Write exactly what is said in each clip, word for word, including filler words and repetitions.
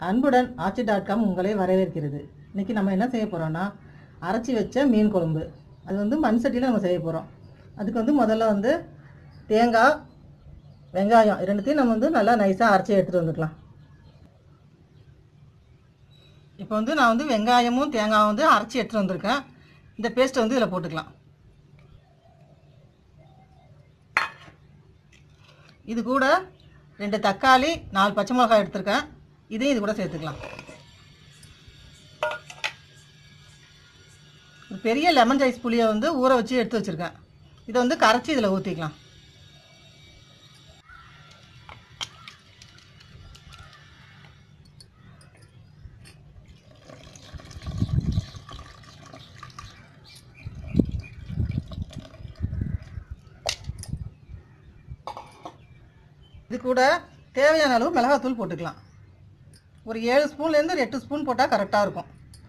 அன்புடன் ஆச்சி dot com உங்களை வரவேற்கிறது. இன்றைக்கி நம்ம என்ன செய்ய போகிறோன்னா, அரைச்சி வச்ச மீன் குழம்பு. அது வந்து மண் சட்டியில் நம்ம செய்ய போகிறோம். அதுக்கு வந்து முதல்ல வந்து தேங்காய், வெங்காயம் ரெண்டுத்தையும் நம்ம வந்து நல்லா நைஸாக அரைச்சி எடுத்துகிட்டு வந்துக்கலாம். இப்போ வந்து நான் வந்து வெங்காயமும் தேங்காயும் வந்து அரைச்சி எடுத்துகிட்டு வந்திருக்கேன். இந்த பேஸ்ட்டை வந்து இதில் போட்டுக்கலாம். இது கூட ரெண்டு தக்காளி, நாலு பச்சை மிளகாய் எடுத்திருக்கேன். இதையும் இது கூட சேர்த்துக்கலாம். ஒரு பெரிய லெமன் ரைஸ் புளியை வந்து ஊற வச்சு எடுத்து வச்சுருக்கேன். இதை வந்து கரைச்சி இதில் ஊற்றிக்கலாம். இது கூட தேவையான அளவு மிளகாத்தூள் போட்டுக்கலாம். ஒரு ஏழு ஸ்பூன்லேருந்து ஒரு எட்டு ஸ்பூன் போட்டால் கரெக்டாக இருக்கும்.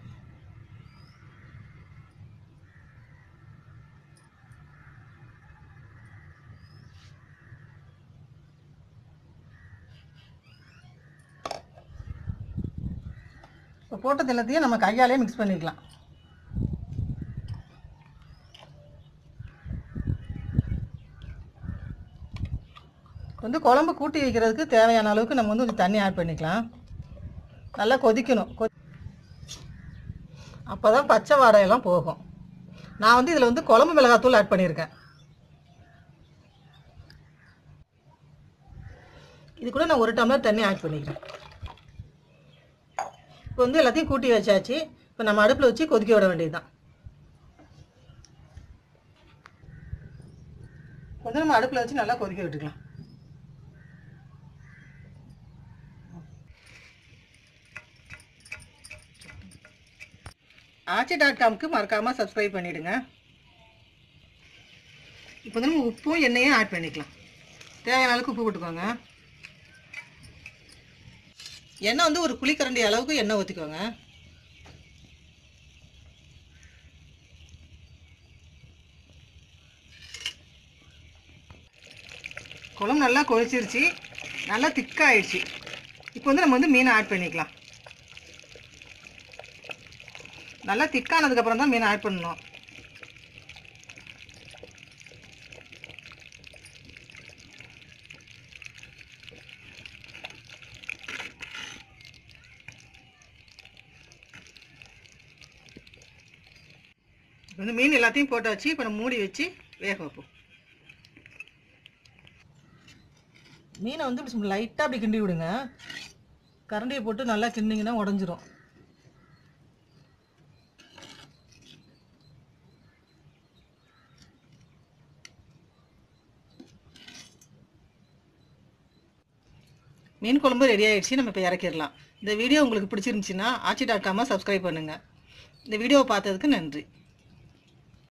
இப்போ போட்டது எல்லாத்தையும் நம்ம கையாலே மிக்ஸ் பண்ணிக்கலாம். வந்து குழம்பு கூட்டி வைக்கிறதுக்கு தேவையான அளவுக்கு நம்ம வந்து கொஞ்சம் தண்ணி ஆட் பண்ணிக்கலாம். நல்லா கொதிக்கணும். கொ அப்போ தான் பச்சை வாடையெல்லாம் போகும். நான் வந்து இதில் வந்து குழம்பு மிளகாத்தூள் ஆட் பண்ணியிருக்கேன். இது கூட நான் ஒரு டம்ளர் தண்ணி ஆட் பண்ணிக்கிறேன். இப்போ வந்து எல்லாத்தையும் கூட்டி வச்சாச்சு. இப்போ நம்ம அடுப்பில் வச்சு கொதிக்க விட வேண்டியது தான். வந்து நம்ம அடுப்பில் வச்சு நல்லா கொதிக்க விட்டுக்கலாம். ஆச்சி டாட் காம்க்கு மறக்காமல் சப்ஸ்கிரைப் பண்ணிவிடுங்க. இப்போ வந்து நம்ம உப்பும் எண்ணெயும் ஆட் பண்ணிக்கலாம். தேவையான அளவுக்கு உப்பு போட்டுக்கோங்க. எண்ணெய் வந்து ஒரு குழிக்கரண்டி அளவுக்கு எண்ணெய் ஊற்றிக்கோங்க. குழம்பு நல்லா கொதிச்சிருச்சு, நல்லா திக்காயிடுச்சு. இப்போ வந்து நம்ம வந்து மீனை ஆட் பண்ணிக்கலாம். நல்லா திக்கானதுக்கப்புறம் தான் மீனை ஆட் பண்ணணும். இப்போ வந்து மீன் எல்லாத்தையும் போட்டாச்சு. இப்போ நம்ம மூடி வச்சு வேக வைப்போம். மீனை வந்து இப்படி லைட்டாக அப்படி கிண்டி விடுங்க. கரண்டியை போட்டு நல்லா கிண்டிங்கன்னா உடஞ்சிரும். மீன் குழம்பு ரெடி ஆகிடுச்சு. நம்ம இப்போ இறக்கிடலாம். இந்த வீடியோ உங்களுக்கு பிடிச்சிருந்துச்சின்னா ஆச்சி டாட் காமை சப்ஸ்கிரைப் பண்ணுங்கள். இந்த வீடியோவை பார்த்ததுக்கு நன்றி.